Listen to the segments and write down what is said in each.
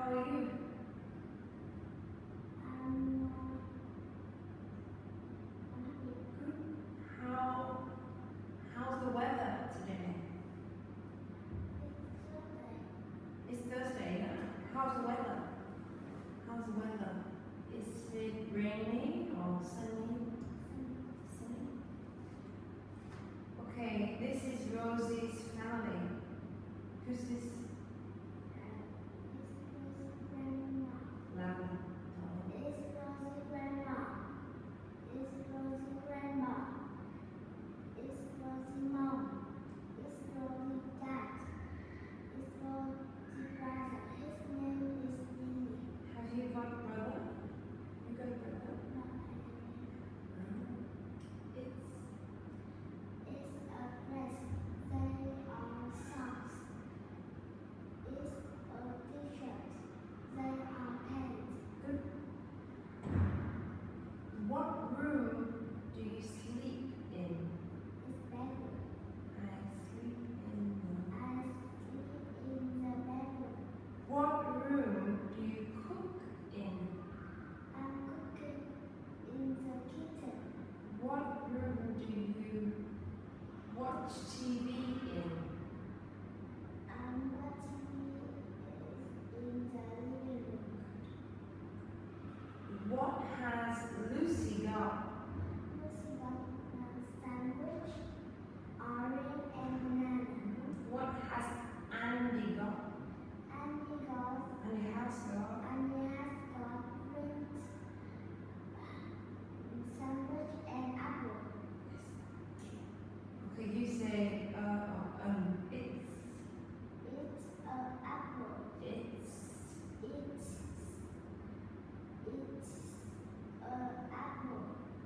How are you? Good. How's the weather today? It's Thursday, yeah? How's the weather? How's the weather? Is it rainy or sunny? Sunny. Okay, this is Rosie's family. Who's this? Louder. It's Rosie grandma. It's Rosie grandma. It's Rosie mom. It's Rosie dad. It's Rosie brother. His name is Lily. Have you got a brother? You got a brother? No, I don't know. It's a dress. They are socks. It's a t-shirt. They are pants. Good. What room do you sleep in? It's bedroom. I sleep in the... I sleep in the bedroom. What room do you cook in? I'm cooking in the kitchen. What room do you watch TV in? I'm watching it in the living room. What has Lucy got? Lucy got a sandwich, orange and banana. What has Andy got? Andy got Andy has got... fruit, sandwich and apple. Okay, you say It's a apple. it's It's a apple.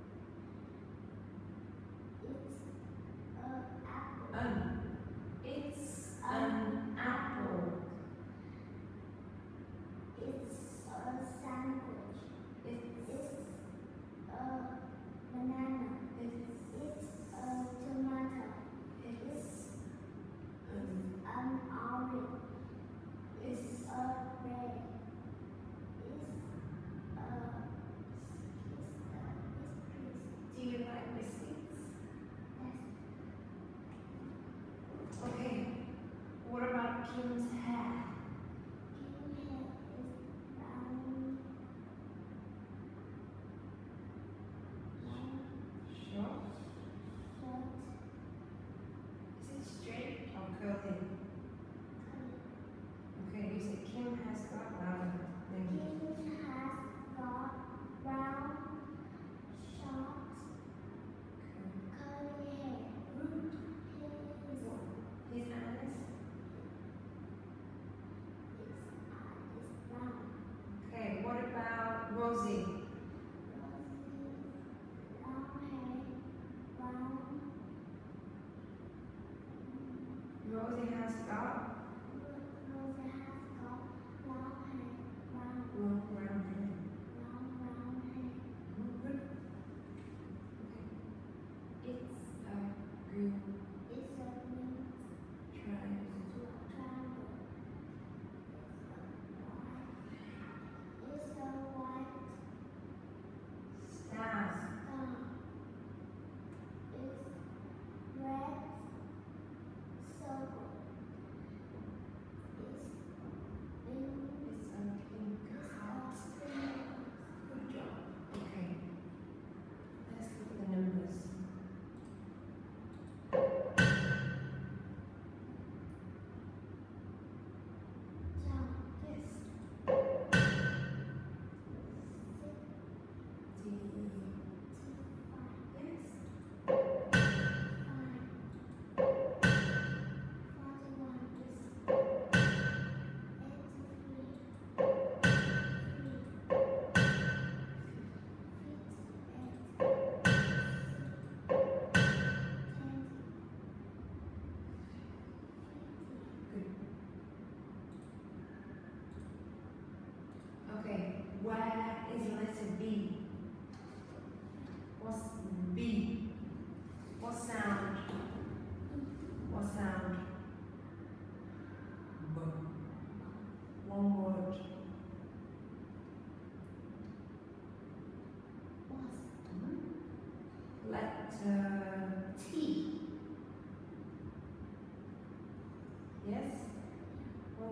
It's a apple. it's an apple. It's a sandwich. It's A banana. it's It's a tomato. it's An orange. it's It's a red. Do you like biscuits? Yes. Okay. What about Kim's hair? Kim hair is brown. Short. Short. Is it straight or curly? Okay, you say Kim has got louder. Thank you. Kim has got brown, short, curly hair. Good. His His eyes?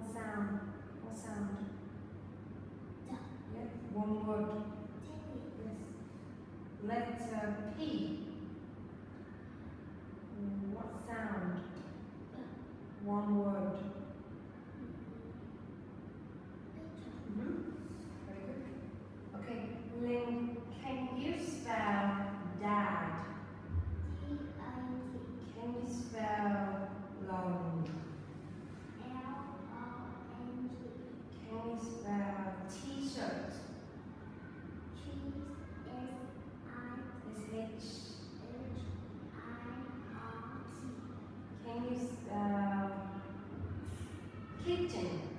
What sound? What sound? The. Yeah, one word. Teddy. Yes. Letter P. What sound? One word. Very good. Okay, Lynn, can you spell dad? D-I-D. Can you spell lonely? L-O-N-G. Can you spell t-shirt? Cheese. S-H. S-I-H-I-R-T. Can you spell kitchen?